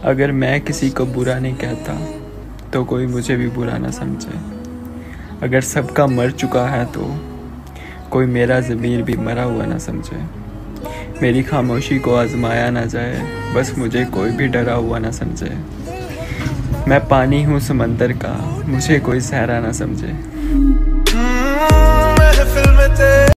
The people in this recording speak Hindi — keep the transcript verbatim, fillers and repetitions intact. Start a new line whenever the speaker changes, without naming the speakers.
अगर मैं किसी को बुरा नहीं कहता तो कोई मुझे भी बुरा ना समझे। अगर सबका मर चुका है तो कोई मेरा ज़मीर भी मरा हुआ ना समझे। मेरी खामोशी को आजमाया ना जाए, बस मुझे कोई भी डरा हुआ ना समझे। मैं पानी हूँ समंदर का, मुझे कोई सहरा ना समझे।